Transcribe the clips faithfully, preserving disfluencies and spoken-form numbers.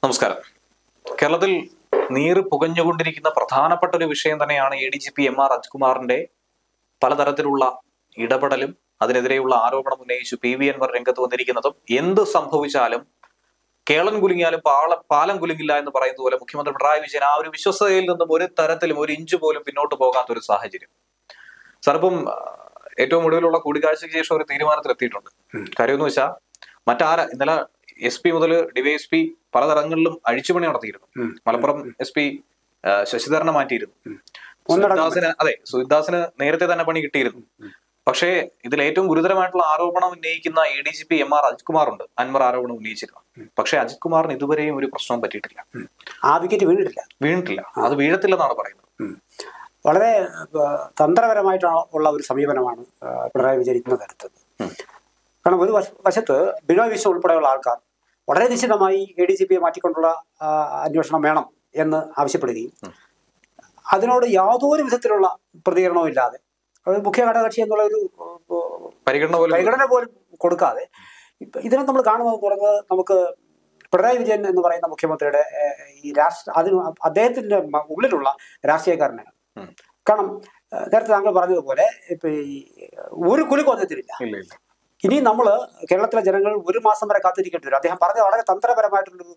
നമസ്കാരം. കേരളത്തിൽ നീറ് പുകഞ്ഞുകൊണ്ടിരിക്കുന്ന പ്രധാനപ്പെട്ട ഒരു വിഷയം തന്നെയാണ് A D G P M R അജിത്കുമാറിന്റെ പലതരത്തിലുള്ള ഇടപെടലും അതിനെതിരെയുള്ള ആരോപണം ഉന്നയിച്ചു പി വി അൻവർ രംഗത്ത് വന്നിരിക്കുന്നതും. എന്ത് സംഭവിച്ചാലും കേളൻ കുലുങ്ങിയാലും പാള പാലം കുലുങ്ങില്ല എന്ന് പറയുന്നത് പോലെ മുഖ്യമന്ത്രി പിണറായി വിജയൻ ആ ഒരു വിശ്വസ്തതയിൽ നിന്നും ഒരു തരത്തിലും ഒരു ഇഞ്ച് പോലും പിന്നോട്ട് പോകാത്ത ഒരു സാഹചര്യം. സാറിപ്പം ഏറ്റവും ഒടുവിലുള്ള കൂടിക്കാഴ്ചയ്ക്ക് ശേഷം ഒരു തീരുമാനത്തിലെത്തിയിട്ടുണ്ട്. കാര്യമെന്ന് വെച്ചാൽ മറ്റാര ഇന്നലെ എസ് പി മുതൽ ഡിവൈഎസ്പി പലതരങ്ങളിലും അഴിച്ചുപണി നടത്തിയിരുന്നു. മലപ്പുറം എസ് പി ശശിധരനെ മാറ്റിയിരുന്നു. സുജിദാസിന് അതെ സുജിദാസിന് നേരത്തെ തന്നെ പണി കിട്ടിയിരുന്നു. പക്ഷേ ഇതിൽ ഏറ്റവും ഗുരുതരമായിട്ടുള്ള ആരോപണം ഉന്നയിക്കുന്ന A D G P M R Ajithkumar ഉണ്ട്. അൻവർ ആരോപണം ഉന്നയിച്ചിരുന്നു. പക്ഷെ അജിത് കുമാറിന് ഇതുവരെയും ഒരു പ്രശ്നവും പറ്റിയിട്ടില്ല. ആ വിക്കറ്റ് വീണിട്ടില്ല വീണിട്ടില്ല അത് വീഴത്തില്ലെന്നാണ് പറയുന്നത്. വളരെ തന്ത്രപരമായിട്ടുള്ള ഉള്ള ഒരു സമീപനമാണ് പിണറായി വിജയൻ ഇന്ന് നടത്തുന്നത്. കാരണം ഒരു വശത്ത് ബിനോയ് വിശ്വം ഉൾപ്പെടെയുള്ള ആൾക്കാർ വളരെ നിശ്ചിതമായി എ ഡി ജി പിയെ മാറ്റിക്കൊണ്ടുള്ള അന്വേഷണം വേണം എന്ന് ആവശ്യപ്പെടുകയും അതിനോട് യാതൊരു വിധത്തിലുള്ള പ്രതികരണവും ഇല്ലാതെ മുഖ്യ ഘടകകക്ഷി എന്നുള്ള ഒരു പരിഗണന പോലും പരിഗണന പോലും കൊടുക്കാതെ ഇതിനെ നമ്മൾ കാണുന്നത് പറയുന്നത് നമുക്ക് പിണറായി വിജയൻ എന്ന് പറയുന്ന മുഖ്യമന്ത്രിയുടെ ഈ രാഷ്ട്ര അതിന് അദ്ദേഹത്തിന്റെ ഉള്ളിലുള്ള രാഷ്ട്രീയക്കാരനാണ്. കാരണം നേരത്തെ താങ്കൾ പറഞ്ഞതുപോലെ ഇപ്പൊ ഈ ഒരു കുലുക്കൊന്നത്തിലില്ല. ഇനി നമ്മൾ കേരളത്തിലെ ജനങ്ങൾ ഒരു മാസം വരെ കാത്തിരിക്കേണ്ടി വരും. അദ്ദേഹം പറഞ്ഞ വളരെ തന്ത്രപരമായിട്ടുള്ളൊരു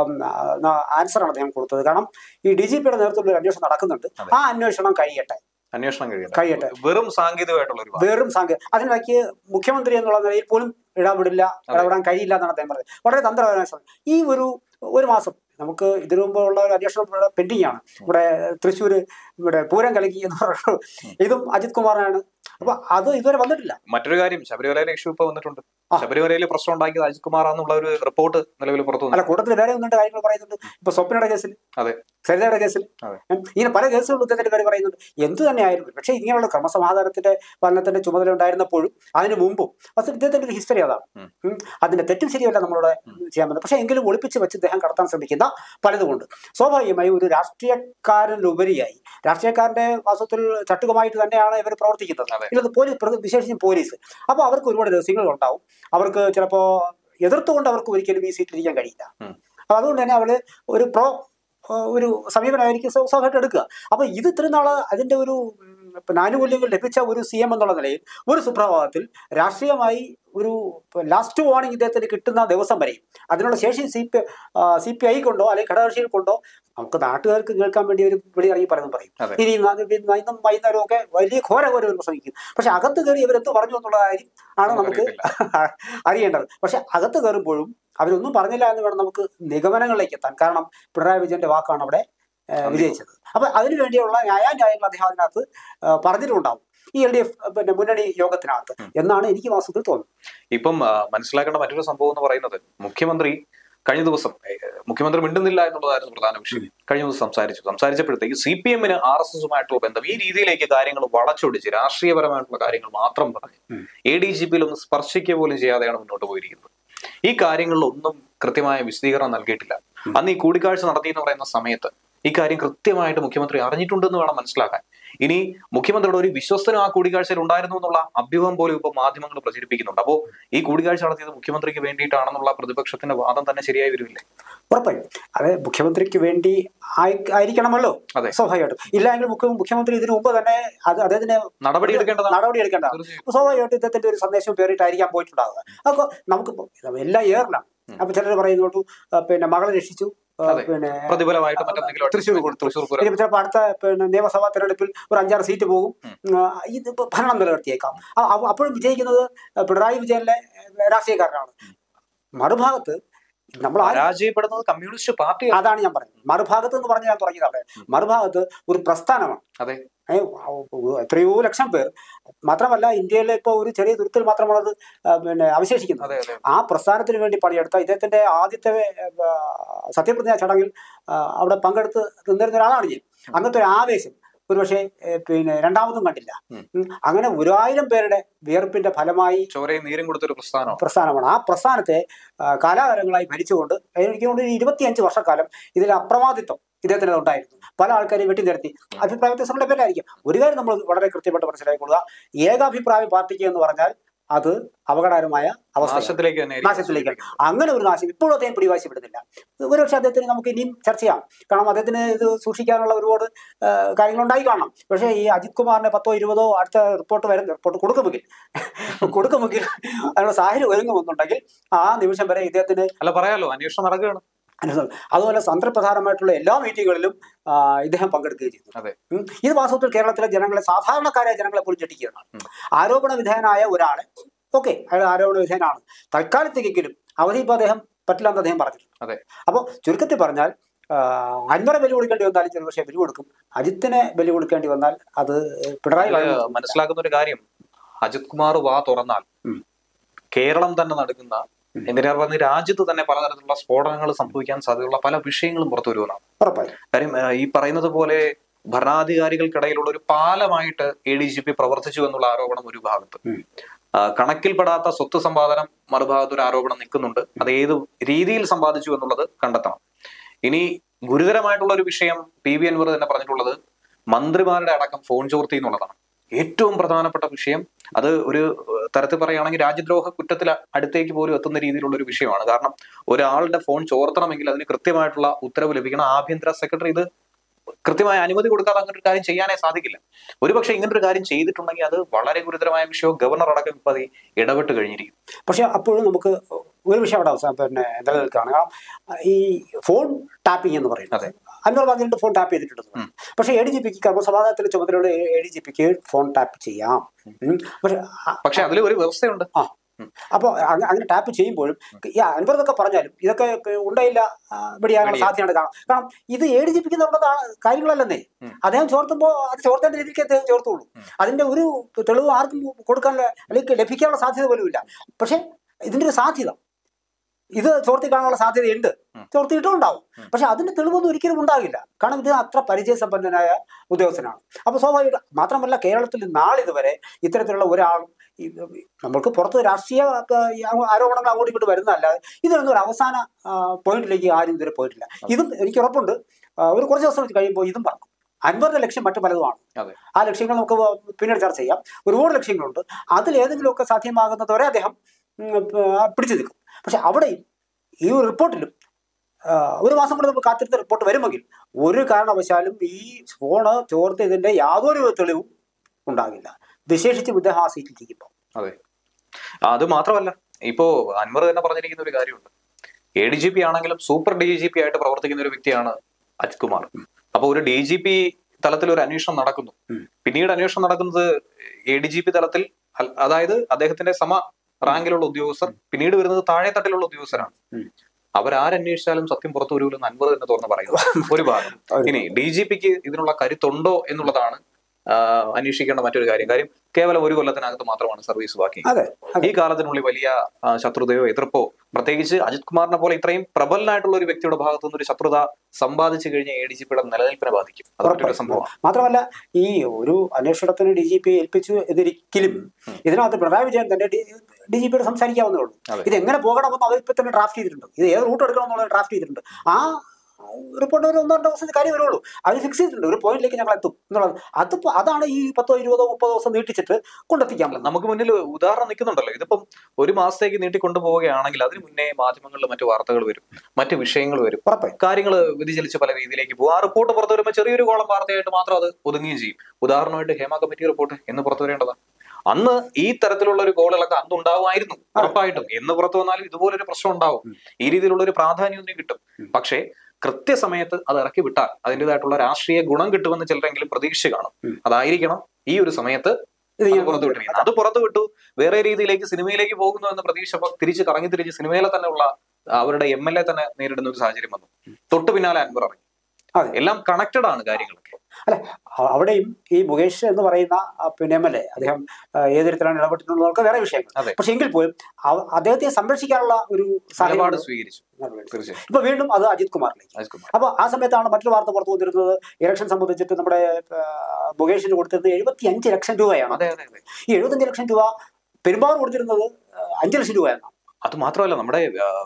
ആൻസറാണ് അദ്ദേഹം കൊടുത്തത്. കാരണം ഈ ഡി ജി പിയുടെ നേതൃത്വത്തിൽ ഒരു അന്വേഷണം നടക്കുന്നുണ്ട്. ആ അന്വേഷണം കഴിയട്ടെ അന്വേഷണം കഴിയട്ടെ വെറും സാങ്കേതികമായിട്ടുള്ള വെറും സാങ്കേതിക അതിനിടയ്ക്ക് മുഖ്യമന്ത്രി എന്നുള്ള നിലയിൽ പോലും ഇടപെടില്ല ഇടപെടാൻ കഴിയില്ല എന്നാണ് അദ്ദേഹം പറഞ്ഞത്. വളരെ തന്ത്രപരമായ ഈ ഒരു ഒരു മാസം നമുക്ക് ഇതിനു മുമ്പുള്ള ഒരു അന്വേഷണം പെൻഡിങ് ആണ്. ഇവിടെ തൃശ്ശൂര് ഇവിടെ പൂരം കലക്കി എന്ന് പറയുന്നത് ഇതും അജിത് കുമാറാണ്. അപ്പൊ അത് ഇതുവരെ വന്നിട്ടില്ല. മറ്റൊരു കാര്യം, ശബരിമലയിലെ ഇഷ്യൂ ഇപ്പൊ വന്നിട്ടുണ്ട്. ശബരിമലയിൽ പ്രശ്നം ഉണ്ടാക്കിയത് അജിത് കുമാറാന്നുള്ള ഒരു റിപ്പോർട്ട് നിലവിൽ പുറത്തു. അല്ല, കൂട്ടത്തിൽ വേറെ ഒന്നിട്ട് കാര്യങ്ങൾ പറയുന്നുണ്ട്. ഇപ്പൊ സ്വപ്നയുടെ കേസിൽ, അതെ സരിതയുടെ കേസിൽ, ഇങ്ങനെ പല കേസുകളും ഉദ്യോഗത്തിന്റെ കാര്യം പറയുന്നുണ്ട്. എന്ത് തന്നെയായിരുന്നു, പക്ഷേ ഇങ്ങനെയുള്ള ക്രമസമാധാനത്തിന്റെ ഭരണത്തിന്റെ ചുമതല ഉണ്ടായിരുന്നപ്പോഴും അതിന് മുമ്പും അത് ഇദ്ദേഹത്തിന്റെ ഒരു ഹിസ്റ്ററി അതാണ്. അതിന്റെ തെറ്റും ശരിയല്ല നമ്മളോട് ചെയ്യാൻ പറ്റുന്നത്. പക്ഷെ എങ്കിലും ഒളിപ്പിച്ച് വെച്ച് ഇദ്ദേഹം കടത്താൻ ശ്രമിക്കുന്ന പലതുകൊണ്ട് സ്വാഭാവികമായി ഒരു രാഷ്ട്രീയക്കാരനുപരിയായി രാഷ്ട്രീയക്കാരന്റെ വാസ്തവത്തിൽ ചട്ടുകമായിട്ട് തന്നെയാണ് ഇവർ പ്രവർത്തിക്കുന്നത്. ഇല്ലത് പോലീസ്, വിശേഷിച്ചും പോലീസ്. അപ്പോൾ അവർക്ക് ഒരുപാട് രഹസ്യങ്ങൾ ഉണ്ടാവും. അവർക്ക് ചിലപ്പോൾ എതിർത്തുകൊണ്ട് അവർക്ക് ഒരിക്കലും ഈ സീറ്റിലിരിക്കാൻ കഴിയില്ല. അപ്പൊ അതുകൊണ്ട് തന്നെ അവര് ഒരു പ്രോ ഒരു സമീപനമായിരിക്കും സ്വാഭാവികമായിട്ട് എടുക്കുക. അപ്പൊ ഇത് ഇത്രയും നാള് അതിന്റെ ഒരു പിന്നെ ആനുകൂല്യങ്ങൾ ലഭിച്ച ഒരു സി എം എന്നുള്ള നിലയിൽ ഒരു സുപ്രഭാതത്തിൽ രാഷ്ട്രീയമായി ഒരു ലാസ്റ്റ് വാർണിംഗ് ഇദ്ദേഹത്തിന് കിട്ടുന്ന ദിവസം വരെ അതിനുള്ള ശേഷി C P C P I കൊണ്ടോ അല്ലെങ്കിൽ ഘടകകക്ഷികൾ കൊണ്ടോ നമുക്ക് നാട്ടുകാർക്ക് കേൾക്കാൻ വേണ്ടി ഒരു വിളി ഇറങ്ങി പറയുന്നു പറയും. ഇനി ഇന്നും വൈകുന്നേരം ഒക്കെ വലിയ ഘോര ഘോര ഒരു പ്രസംഗിക്കും. പക്ഷെ അകത്ത് കയറി ഇവരെന്ത് പറഞ്ഞു എന്നുള്ള കാര്യം ആണ് നമുക്ക് അറിയേണ്ടത്. പക്ഷെ അകത്ത് കയറുമ്പോഴും അവരൊന്നും പറഞ്ഞില്ല എന്ന് വേണം നമുക്ക് നിഗമനങ്ങളിലേക്ക് എത്താൻ. കാരണം പിണറായി വിജയന്റെ വാക്കാണ് അവിടെ വിജയിച്ചത്. അപ്പൊ അതിനു വേണ്ടിയുള്ള ന്യായാന്യായങ്ങൾ അദ്ദേഹം അതിനകത്ത് പറഞ്ഞിട്ടുണ്ടാവും ഈ എൽ ഡി എഫ് പിന്നെ മുന്നണി യോഗത്തിനകത്ത് എന്നാണ് എനിക്ക് വാസ്തവത്തിൽ തോന്നുന്നത്. ഇപ്പം മനസ്സിലാക്കേണ്ട മറ്റൊരു സംഭവം എന്ന് പറയുന്നത്, മുഖ്യമന്ത്രി കഴിഞ്ഞ ദിവസം മുഖ്യമന്ത്രി മിണ്ടുന്നില്ല എന്നുള്ളതായിരുന്നു പ്രധാന വിഷയം. കഴിഞ്ഞ ദിവസം സംസാരിച്ചു സംസാരിച്ചപ്പോഴത്തേക്ക് സി പി എമ്മിന് ആർ എസ് എസുമായിട്ടുള്ള ബന്ധം ഈ രീതിയിലേക്ക് കാര്യങ്ങൾ വളച്ചൊടിച്ച് രാഷ്ട്രീയപരമായിട്ടുള്ള കാര്യങ്ങൾ മാത്രം പറഞ്ഞ് എ ഡി ജി പിയിൽ ഒന്ന് സ്പർശിക്കുക പോലും ചെയ്യാതെയാണ് മുന്നോട്ട് പോയിരിക്കുന്നത്. ഈ കാര്യങ്ങളിലൊന്നും കൃത്യമായ വിശദീകരണം നൽകിയിട്ടില്ല. അന്ന് ഈ കൂടിക്കാഴ്ച നടത്തിയെന്ന് പറയുന്ന സമയത്ത് ഈ കാര്യം കൃത്യമായിട്ട് മുഖ്യമന്ത്രി അറിഞ്ഞിട്ടുണ്ടെന്ന് വേണം മനസ്സിലാക്കാൻ. ഇനി മുഖ്യമന്ത്രിയുടെ ഒരു വിശ്വസ്തനും ആ കൂടിക്കാഴ്ചയിൽ ഉണ്ടായിരുന്നു എന്നുള്ള അഭ്യൂഹം പോലും ഇപ്പൊ മാധ്യമങ്ങൾ പ്രചരിപ്പിക്കുന്നുണ്ട്. അപ്പോൾ ഈ കൂടിക്കാഴ്ച നടത്തിയത് മുഖ്യമന്ത്രിക്ക് വേണ്ടിയിട്ടാണെന്നുള്ള പ്രതിപക്ഷത്തിന്റെ വാദം തന്നെ ശരിയായി വരില്ലേ? ഉറപ്പായും അത് മുഖ്യമന്ത്രിക്ക് വേണ്ടി ആയിരിക്കണമല്ലോ. അതെ, സ്വാഭാവികമായിട്ടും. ഇല്ലെങ്കിൽ മുഖ്യമന്ത്രി ഇതിനു മുമ്പ് തന്നെ അത് അദ്ദേഹത്തിന് നടപടി എടുക്കേണ്ടത് നടപടി എടുക്കേണ്ടതാണ്. സ്വാഭാവികമായിട്ടും ഇദ്ദേഹത്തിന്റെ ഒരു സന്ദേശവും പേരിട്ടായിരിക്കാൻ പോയിട്ടുണ്ടാവുക. അപ്പൊ നമുക്ക് എല്ലാ ഏറിലാണ്. അപ്പൊ ചിലർ പറയുന്നോട്ടു പിന്നെ മകളെ രക്ഷിച്ചു, പിന്നെ തൃശ്ശൂർ കൊടുത്തു, ചിലപ്പോൾ അടുത്ത പിന്നെ നിയമസഭാ തെരഞ്ഞെടുപ്പിൽ ഒരു അഞ്ചാറ് സീറ്റ് പോകും, ഇത് ഭരണം നിലനിർത്തിയേക്കാം. അപ്പോഴും വിജയിക്കുന്നത് പിണറായി വിജയനിലെ രാഷ്ട്രീയക്കാരനാണ്. മറുഭാഗത്ത് നമ്മൾ പരാജയപ്പെടുന്നത് കമ്മ്യൂണിസ്റ്റ് പാർട്ടി. അതാണ് ഞാൻ പറയുന്നത്. മറുഭാഗത്ത് എന്ന് പറഞ്ഞ് ഞാൻ തുടങ്ങിയത് അവിടെ. മറുഭാഗത്ത് ഒരു പ്രസ്ഥാനമാണ്. അതെ, എത്രയോ ലക്ഷം പേർ, മാത്രമല്ല ഇന്ത്യയിലെ ഇപ്പോൾ ഒരു ചെറിയ തുരുത്തിൽ മാത്രമാണ് പിന്നെ അവശേഷിക്കുന്നത്. ആ പ്രസ്ഥാനത്തിന് വേണ്ടി പണിയെടുത്ത ഇദ്ദേഹത്തിന്റെ ആദ്യത്തെ സത്യപ്രതിജ്ഞാ ചടങ്ങിൽ അവിടെ പങ്കെടുത്ത് നിന്നിരുന്ന ഒരാളാണ് ഞാൻ. അങ്ങനത്തെ ഒരു ആവേശം ഒരുപക്ഷെ പിന്നെ രണ്ടാമതും കണ്ടില്ല. അങ്ങനെ ഒരായിരം പേരുടെ വിയർപ്പിന്റെ ഫലമായി ചോരയും നീരും കൊടുത്തൊരു പ്രസ്ഥാനം പ്രസ്ഥാനമാണ്. ആ പ്രസ്ഥാനത്തെ കാലാകാലങ്ങളായി ഭരിച്ചുകൊണ്ട് എനിക്ക് തോന്നുന്നു ഇരുപത്തിയഞ്ച് വർഷക്കാലം ഇതിൽ അപ്രമാദിത്വം ഇദ്ദേഹത്തിന് ഉണ്ടായിരുന്നു. പല ആൾക്കാരെയും വെട്ടി നിരത്തി അഭിപ്രായ വ്യത്യാസങ്ങളുടെ പേരായിരിക്കും. ഒരു കാര്യം നമ്മൾ വളരെ കൃത്യമായിട്ട് മനസ്സിലാക്കിക്കൊള്ളുക, ഏകാഭിപ്രായ പാർട്ടിക്ക് എന്ന് പറഞ്ഞാൽ അത് അപകടകരമായ നാശത്തിലേക്ക് അവസ്ഥ നാശത്തിലേക്കാണ്. അങ്ങനെ ഒരു നാശം ഇപ്പോഴും അദ്ദേഹം പിടിവാശി വിടുന്നില്ല. ഒരുപക്ഷെ അദ്ദേഹത്തിന് നമുക്ക് ഇനിയും ചർച്ച ചെയ്യാം. കാരണം അദ്ദേഹത്തിന് ഇത് സൂക്ഷിക്കാനുള്ള ഒരുപാട് കാര്യങ്ങളുണ്ടായി കാണണം. പക്ഷേ ഈ അജിത് കുമാറിന് പത്തോ ഇരുപതോ അടുത്ത റിപ്പോർട്ട് വരുന്ന റിപ്പോർട്ട് കൊടുക്കുമെങ്കിൽ കൊടുക്കുമെങ്കിൽ അതിനുള്ള സാഹചര്യം ഒരുങ്ങുമെന്നുണ്ടെങ്കിൽ ആ നിമിഷം വരെ ഇദ്ദേഹത്തിന് അല്ല പറയാലോ അന്വേഷണം നടക്കുകയാണ്. അതുപോലെ തന്ത്രപ്രധാനമായിട്ടുള്ള എല്ലാ മീറ്റിങ്ങുകളിലും ഇദ്ദേഹം പങ്കെടുക്കുകയും ചെയ്തു. ഇത് വാസ്തവത്തിൽ കേരളത്തിലെ ജനങ്ങളെ സാധാരണക്കാരായ ജനങ്ങളെ പോലും ഞെട്ടിക്കുകയാണ്. ആരോപണ വിധേയനായ ഒരാളെ ഓക്കെ അയാൾ ആരോപണ വിധേയനാണ്, തൽക്കാലത്തേക്കെങ്കിലും അവധി ഇപ്പോൾ അദ്ദേഹം പറ്റില്ല എന്ന് അദ്ദേഹം പറഞ്ഞിട്ടുണ്ട്. അപ്പോൾ ചുരുക്കത്തിൽ പറഞ്ഞാൽ അൻവറെ ബലി കൊടുക്കേണ്ടി വന്നാലും ചില പക്ഷേ ബലി കൊടുക്കും. അജിത്തിനെ ബലി കൊടുക്കേണ്ടി വന്നാൽ അത് പിണറായി മനസ്സിലാക്കുന്ന ഒരു കാര്യം, അജിത് കുമാർ വാ തുറന്നാൽ കേരളം തന്നെ നടക്കുന്ന എന്തിനാ പറഞ്ഞ രാജ്യത്ത് തന്നെ പലതരത്തിലുള്ള സ്ഫോടനങ്ങൾ സംഭവിക്കാൻ സാധ്യതയുള്ള പല വിഷയങ്ങളും പുറത്തു വരുമെന്നാണ്. കാര്യം ഈ പറയുന്നത് പോലെ ഭരണാധികാരികൾക്കിടയിലുള്ള ഒരു പാലമായിട്ട് എ ഡി ജി പി പ്രവർത്തിച്ചു എന്നുള്ള ആരോപണം ഒരു ഭാഗത്ത്, കണക്കിൽപ്പെടാത്ത സ്വത്ത് സമ്പാദനം മറുഭാഗത്ത് ഒരു ആരോപണം നിൽക്കുന്നുണ്ട്. അത് ഏത് രീതിയിൽ സമ്പാദിച്ചു എന്നുള്ളത് കണ്ടെത്തണം. ഇനി ഗുരുതരമായിട്ടുള്ള ഒരു വിഷയം പി വി അൻവർ തന്നെ പറഞ്ഞിട്ടുള്ളത് മന്ത്രിമാരുടെ അടക്കം ഫോൺ ചോർത്തി എന്നുള്ളതാണ്. ഏറ്റവും പ്രധാനപ്പെട്ട വിഷയം. അത് ഒരു തരത്തിൽ പറയുകയാണെങ്കിൽ രാജ്യദ്രോഹ കുറ്റത്തിൽ അടുത്തേക്ക് പോലും എത്തുന്ന രീതിയിലുള്ള ഒരു വിഷയമാണ്. കാരണം ഒരാളുടെ ഫോൺ ചോർത്തണമെങ്കിൽ അതിന് കൃത്യമായിട്ടുള്ള ഉത്തരവ് ലഭിക്കണം. ആഭ്യന്തര സെക്രട്ടറി ഇത് കൃത്യമായ അനുമതി കൊടുക്കാതെ അങ്ങനെ ഒരു കാര്യം ചെയ്യാനേ സാധിക്കില്ല. ഒരുപക്ഷെ ഇങ്ങനൊരു ഒരു കാര്യം ചെയ്തിട്ടുണ്ടെങ്കിൽ അത് വളരെ ഗുരുതരമായ വിഷയവും ഗവർണർ അടക്കം ഇപ്പൊ അത് ഇടപെട്ട് കഴിഞ്ഞിരിക്കും. പക്ഷെ അപ്പോഴും നമുക്ക് ഒരു വിഷയം അവിടെ അവസാനം പിന്നെ നിലനിൽക്കുകയാണ്. കാരണം ഈ ഫോൺ ടാപ്പിംഗ് എന്ന് പറയുന്നത് അൻവർ പറഞ്ഞിട്ട് ഫോൺ ടാപ്പ് ചെയ്തിട്ടുണ്ടെന്ന്. പക്ഷെ എ ഡി ജി പിക്ക് ക്രമസമാധാനത്തിന്റെ ചുമതലയുള്ള എ ഡി ജി പിക്ക് ഫോൺ ടാപ്പ് ചെയ്യാം. പക്ഷെ പക്ഷെ അതിൽ ഒരു വ്യവസ്ഥയുണ്ട്. ആ അപ്പോൾ അങ്ങനെ ടാപ്പ് ചെയ്യുമ്പോഴും ഈ അൻവർ എന്നൊക്കെ പറഞ്ഞാലും ഇതൊക്കെ ഉണ്ടായില്ല പിടിയാനുള്ള സാധ്യതയാണ് കാണാം. കാരണം ഇത് എ ഡി ജി പിക്ക് നമ്മുടെ കാര്യങ്ങളല്ലെന്നേ. അദ്ദേഹം ചോർത്തുമ്പോൾ അത് ചോർത്തേണ്ട രീതിക്ക് അദ്ദേഹം ചോർത്തുള്ളൂ. അതിന്റെ ഒരു തെളിവ് ആർക്കും കൊടുക്കാൻ അല്ലെങ്കിൽ ലഭിക്കാനുള്ള സാധ്യത പോലും ഇല്ല. പക്ഷെ ഇതിന്റെ ഒരു സാധ്യത, ഇത് ചോർത്തി കാണാനുള്ള സാധ്യതയുണ്ട്, ചോർത്തിയിട്ടും ഉണ്ടാവും. പക്ഷെ അതിന്റെ തെളിവൊന്നും ഒരിക്കലും ഉണ്ടാകില്ല. കാരണം ഇത് അത്ര പരിചയസമ്പന്നനായ ഉദ്യോഗസ്ഥനാണ്. അപ്പോൾ സ്വാഭാവിക മാത്രമല്ല കേരളത്തിൽ നാളിതുവരെ ഇത്തരത്തിലുള്ള ഒരാളും നമ്മൾക്ക് പുറത്ത് രാഷ്ട്രീയ ആരോപണങ്ങൾ അങ്ങോട്ടും ഇങ്ങോട്ട് വരുന്നതല്ലാതെ ഇതിനൊന്നും ഒരു അവസാന പോയിന്റിലേക്ക് ആരും ഇതുവരെ പോയിട്ടില്ല. ഇതും എനിക്ക് ഉറപ്പുണ്ട് ഒരു കുറച്ച് ദിവസം കഴിയുമ്പോൾ ഇതും പറഞ്ഞു. അൻവറിന്റെ ലക്ഷ്യം മറ്റു പലതുമാണ്. ആ ലക്ഷ്യങ്ങൾ നമുക്ക് പിന്നീട് ചർച്ച ചെയ്യാം. ഒരുപാട് ലക്ഷ്യങ്ങളുണ്ട്. അതിൽ ഏതെങ്കിലുമൊക്കെ സാധ്യമാകുന്നതുവരെ അദ്ദേഹം പിടിച്ചു നിൽക്കും. പക്ഷെ അവിടെയും ഈ ഒരു റിപ്പോർട്ടിലും ഒരു മാസം കൂടെ നമുക്ക് കാത്തിരുന്ന റിപ്പോർട്ട് വരുമെങ്കിൽ ഒരു കാരണവശാലും ഈ ഫോണ് ചോർത്തിയതിന്റെ യാതൊരു തെളിവും ഉണ്ടാകില്ല. വിശേഷിച്ച് ഇദ്ദേഹം ആ സീറ്റിൽ ഇരിക്കുമ്പോൾ. അതെ, അത് മാത്രമല്ല ഇപ്പോ അൻവർ തന്നെ പറഞ്ഞിരിക്കുന്ന ഒരു കാര്യമുണ്ട്. എ ഡി ജി പി ആണെങ്കിലും സൂപ്പർ ഡി ജി പി ആയിട്ട് പ്രവർത്തിക്കുന്ന ഒരു വ്യക്തിയാണ് അജിത് കുമാർ. അപ്പൊ ഒരു ഡി ജി പി തലത്തിൽ ഒരു അന്വേഷണം നടക്കുന്നു. പിന്നീട് അന്വേഷണം നടക്കുന്നത് എ ഡി ജി പി തലത്തിൽ, അതായത് അദ്ദേഹത്തിന്റെ സമ റാങ്കിലുള്ള ഉദ്യോഗസ്ഥർ, പിന്നീട് വരുന്നത് താഴെ തട്ടിലുള്ള ഉദ്യോഗസ്ഥരാണ്. അവരാരന്വേഷിച്ചാലും സത്യം പുറത്തു വരൂലെന്ന് അൻവർ തന്നെ തുറന്ന് പറയുന്നത് ഒരു ഭാഗം. ഇനി ഡി ജി പിക്ക് ഇതിനുള്ള കരുത്തുണ്ടോ എന്നുള്ളതാണ് അന്വേഷിക്കേണ്ട മറ്റൊരു കാര്യം. കാര്യം കേവലം ഒരു കൊല്ലത്തിനകത്ത് മാത്രമാണ് സർവീസ് ബാക്കി. ഈ കാലത്തിനുള്ളിൽ വലിയ ശത്രുതയോ എതിർപ്പോ, പ്രത്യേകിച്ച് അജിത് കുമാറിനെ പോലെ ഇത്രയും പ്രബലനായിട്ടുള്ള ഒരു വ്യക്തിയുടെ ഭാഗത്തു നിന്ന് ഒരു ശത്രുത സമ്പാദിച്ചു കഴിഞ്ഞാൽ എ ഡി ജി പിയുടെ നിലനിൽപ്പിനെ ബാധിക്കും. അതൊരു സംഭവമാണ്. മാത്രമല്ല ഈ ഒരു അന്വേഷണത്തിന് ഡി ജി പി ഏൽപ്പിച്ചു എന്നൊരിക്കലും ഇതിനകത്ത് പിണറായി വിജയൻ തന്നെ ഡി ജി പിയോട് സംസാരിക്കാവുന്നേ ഉള്ളൂ. ഇത് എങ്ങനെ പോകണമെന്ന് അവർ ഇപ്പൊ തന്നെ ഡ്രാഫ്റ്റ് ചെയ്തിട്ടുണ്ട്. ഇത് ഏത് റൂട്ട് എടുക്കണമെന്നുള്ളത് ഡ്രാഫ്റ്റ് ചെയ്തിട്ടുണ്ട്. ആ റിപ്പോർട്ട് ഒരു ഒന്നോ രണ്ടോ ദിവസത്തെ കാര്യം വരുള്ളൂ. അത് ഫിക്സ് ചെയ്തിട്ടുണ്ട്. ഒരു പോയിന്റിലേക്ക് ഞങ്ങൾ എത്തും എന്നുള്ളത്. അതിപ്പോ അതാണ് ഈ പത്തോ ഇരുപതോ മുപ്പതോ ദിവസം നീട്ടിച്ചിട്ട് കൊണ്ടെത്തിക്കാൻ പറ്റും. നമുക്ക് മുന്നിൽ ഉദാഹരണം നിൽക്കുന്നുണ്ടല്ലോ. ഇതിപ്പം ഒരു മാസത്തേക്ക് നീട്ടിക്കൊണ്ടു പോവുകയാണെങ്കിൽ അതിന് മുന്നേ മാധ്യമങ്ങളിൽ മറ്റു വാർത്തകൾ വരും, മറ്റു വിഷയങ്ങൾ വരും, കാര്യങ്ങൾ വ്യതിചലിച്ച് പല രീതിയിലേക്ക് പോകും. ആ റിപ്പോർട്ട് പുറത്തു വരുമ്പോൾ ചെറിയൊരു കോളം വാർത്തയായിട്ട് മാത്രം അത് ഒതുങ്ങുകയും ചെയ്യും. ഉദാഹരണമായിട്ട് ഹേമ കമ്മിറ്റി റിപ്പോർട്ട് എന്ന് പുറത്തു വരേണ്ടതാണ്. അന്ന് ഈ തരത്തിലുള്ള ഒരു കോളുകളൊക്കെ അന്ന് ഉണ്ടാവുമായിരുന്നു ഉറപ്പായിട്ടും. എന്ന് പുറത്തു വന്നാലും ഇതുപോലൊരു പ്രശ്നം ഉണ്ടാവും. ഈ രീതിയിലുള്ള ഒരു പ്രാധാന്യം കിട്ടും. പക്ഷേ കൃത്യസമയത്ത് അത് ഇറക്കി വിട്ടാൽ അതിൻ്റെതായിട്ടുള്ള രാഷ്ട്രീയ ഗുണം കിട്ടുമെന്ന് ചിലരെങ്കിലും പ്രതീക്ഷ കാണും. അതായിരിക്കണം ഈ ഒരു സമയത്ത് പുറത്തു വിട്ടിരിക്കുന്നത്. അത് പുറത്തു വിട്ടു വേറെ രീതിയിലേക്ക് സിനിമയിലേക്ക് പോകുന്നു എന്ന പ്രതീക്ഷ തിരിച്ച് കറങ്ങി തിരിച്ച് സിനിമയിലെ തന്നെ ഉള്ള അവരുടെ എം എൽ എ തന്നെ നേരിടുന്ന ഒരു സാഹചര്യം വന്നു. തൊട്ടു പിന്നാലെ അൻവർ ഇറങ്ങി. എല്ലാം കണക്റ്റഡ് ആണ് കാര്യങ്ങളൊക്കെ. അല്ലെ, അവിടെയും ഈ മുകേഷ് എന്ന് പറയുന്ന പിന്നെ എം എൽ എ അദ്ദേഹം ഏത് തരത്തിലാണ് ഇടപെട്ടിട്ടുള്ളതൊക്കെ വേറെ വിഷയങ്ങൾ. പക്ഷെ എങ്കിൽ പോലും അദ്ദേഹത്തെ സംരക്ഷിക്കാനുള്ള ഒരു നിലപാട് സ്വീകരിച്ചു. ഇപ്പൊ വീണ്ടും അത് അജിത് കുമാറിലേക്ക്. അപ്പൊ ആ സമയത്താണ് മറ്റൊരു വാർത്ത പുറത്തു വന്നിരുന്നത്. ഇലക്ഷൻ സംബന്ധിച്ചിട്ട് നമ്മുടെ മുകേഷിന് കൊടുത്തിരുന്നത് എഴുപത്തി അഞ്ച് ലക്ഷം രൂപയാണ്. ഈ എഴുപത്തഞ്ച് ലക്ഷം രൂപ പെരുമ്പാവൂർ കൊടുത്തിരുന്നത് അഞ്ചു ലക്ഷം രൂപയാണ്. അത് മാത്രമല്ല നമ്മുടെ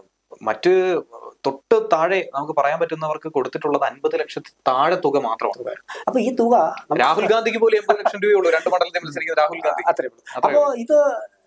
മറ്റ് തൊട്ട് താഴെ നമുക്ക് പറയാൻ പറ്റുന്നവർക്ക് കൊടുത്തിട്ടുള്ളത് അൻപത് ലക്ഷത്തിൽ താഴെ തുക മാത്രമാണ്. അപ്പൊ ഈ തുക രാഹുൽ ഗാന്ധിക്ക് പോലും എൺപത് ലക്ഷം രൂപയുള്ളൂ. രണ്ട് മണ്ഡലത്തിൽ മത്സരിക്കുന്ന രാഹുൽ ഗാന്ധി. അത്രേ ഉള്ളൂ. അപ്പോ ഇത്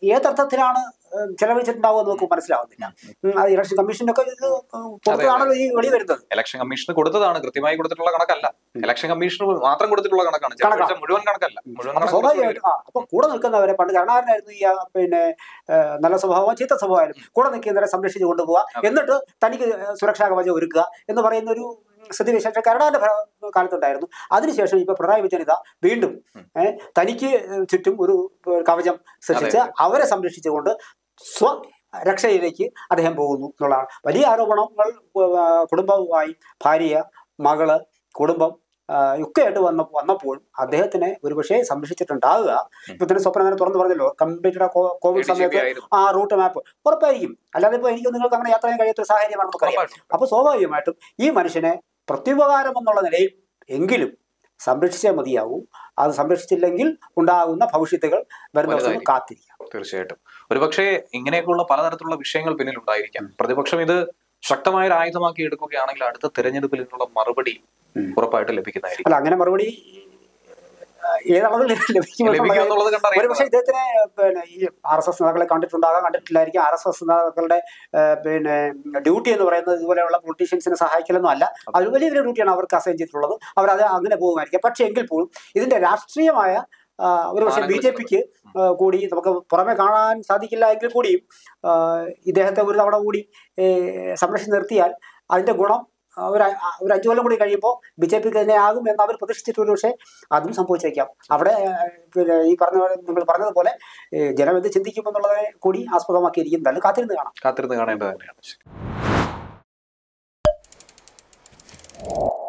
ഏതർത്ഥത്തിലാണ് ചെലവഴിച്ചിട്ടുണ്ടാവുക നമുക്ക് മനസ്സിലാവുന്നില്ല. അത് ഇലക്ഷൻ കമ്മീഷനൊക്കെ ഇത് പുറത്താണല്ലോ ഈ വെളി വരുന്നത്. ഇലക്ഷൻ കമ്മീഷന് കൊടുത്തതാണ്, കൃത്യമായി കൊടുത്തിട്ടുള്ള കണക്കല്ല. ഇലക്ഷൻ കമ്മീഷന് മാത്രം കൊടുത്തിട്ടുള്ള കണക്കാണ്, മുഴുവൻ കണക്കല്ല. സ്വാഭാവികമായിട്ടും ആ അപ്പൊ കൂടെ നിൽക്കുന്നവരെ, പണ്ട് കരുണാകരനായിരുന്നു ഈ പിന്നെ നല്ല സ്വഭാവം ചീത്ത സ്വഭാവമായാലും കൂടെ നിൽക്കുന്നവരെ സംരക്ഷിച്ച് കൊണ്ടുപോവുക, എന്നിട്ട് തനിക്ക് സുരക്ഷാ കവചം ഒരുക്കുക എന്ന് പറയുന്ന ഒരു സ്ഥിതിവിശേഷം കരുണാകരന്റെ കാലത്തുണ്ടായിരുന്നു. അതിനുശേഷം ഇപ്പൊ പിണറായി വിജയൻ ഇതാ വീണ്ടും ഏഹ് തനിക്ക് ചുറ്റും ഒരു കവചം സൃഷ്ടിച്ച് അവരെ സംരക്ഷിച്ചുകൊണ്ട് സ്വരക്ഷയിലേക്ക് അദ്ദേഹം പോകുന്നു എന്നുള്ളതാണ് വലിയ ആരോപണങ്ങൾ. കുടുംബവുമായി ഭാര്യ, മകള്, കുടുംബം ഒക്കെ ആയിട്ട് വന്ന വന്നപ്പോഴും അദ്ദേഹത്തിനെ ഒരുപക്ഷെ സംരക്ഷിച്ചിട്ടുണ്ടാവുക. ഇപ്പൊ തന്നെ സ്വപ്നം അങ്ങനെ തുറന്നു പറഞ്ഞല്ലോ, കംപ്ലീറ്റഡ് കോവിഡ് സമയത്ത് ആ റൂട്ട് മാപ്പ് ഉറപ്പായിരിക്കും. അല്ലാതെ ഇപ്പൊ എനിക്ക് നിങ്ങൾക്ക് അങ്ങനെ യാത്ര ചെയ്യാൻ കഴിയാത്ത സാഹചര്യമാണ് നമുക്കറിയാം. അപ്പൊ സ്വാഭാവികമായിട്ടും ഈ മനുഷ്യനെ പ്രത്യുപകാരം എന്നുള്ള നിലയിൽ എങ്കിലും സംരക്ഷിച്ചേ മതിയാവൂ. അത് സംരക്ഷിച്ചില്ലെങ്കിൽ ഉണ്ടാകുന്ന ഭവിഷ്യത്തുകൾ വരുന്ന ദിവസം കാത്തിരിക്കാം. തീർച്ചയായിട്ടും ഒരുപക്ഷെ ഇങ്ങനെയൊക്കെയുള്ള പലതരത്തിലുള്ള വിഷയങ്ങൾ പിന്നിൽ ഉണ്ടായിരിക്കാം. പ്രതിപക്ഷം ഇത് ശക്തമായ ഒരു ആയുധമാക്കി എടുക്കുകയാണെങ്കിൽ അടുത്ത തെരഞ്ഞെടുപ്പിൽ നിന്നുള്ള മറുപടി ഉറപ്പായിട്ട് ലഭിക്കുന്നതായിരിക്കും. അല്ല, അങ്ങനെ മറുപടി ഏതളവിൽ ലഭിക്കും ഒരുപക്ഷെ ഇദ്ദേഹത്തിന് പിന്നെ ഈ ആർ എസ് എസ് നേതാക്കളെ കണ്ടിട്ടുണ്ടാകാം, കണ്ടിട്ടില്ലായിരിക്കും. ആർ എസ് എസ് നേതാക്കളുടെ പിന്നെ ഡ്യൂട്ടി എന്ന് പറയുന്നത് ഇതുപോലെയുള്ള പൊളിറ്റീഷ്യൻസിനെ സഹായിക്കലൊന്നും അല്ല. അത് വലിയൊരു ഡ്യൂട്ടിയാണ് അവർക്ക് അസൈൻ ചെയ്തിട്ടുള്ളത്. അവരത് അങ്ങനെ പോകുമായിരിക്കും. പക്ഷെ എങ്കിൽ പോലും ഇതിന്റെ രാഷ്ട്രീയമായ ഒരു പക്ഷേ ബി ജെ പിക്ക് കൂടി നമുക്ക് പുറമെ കാണാൻ സാധിക്കില്ല എങ്കിൽ കൂടിയും ഇദ്ദേഹത്തെ ഒരു തവണ കൂടി സംരക്ഷിച്ച് നിർത്തിയാൽ അതിന്റെ ഗുണം ഒരു ഒരു അഞ്ചു കൊല്ലം കൂടി കഴിയുമ്പോൾ ബി ജെ പിക്ക് തന്നെ ആകും എന്ന് അവർ പ്രതീക്ഷിച്ചിട്ടുള്ളൂ. പക്ഷേ അതും സംഭവിച്ചേക്കാം. അവിടെ പിന്നെ ഈ പറഞ്ഞ നിങ്ങൾ പറഞ്ഞതുപോലെ ജനം എന്ത് ചിന്തിക്കുമെന്നുള്ളതിനെ കൂടി ആസ്പദമാക്കിയിരിക്കും. എന്തായാലും കാത്തിരുന്ന് കാണാം കാത്തിരുന്ന് കാണേണ്ടത് തന്നെയാണ്.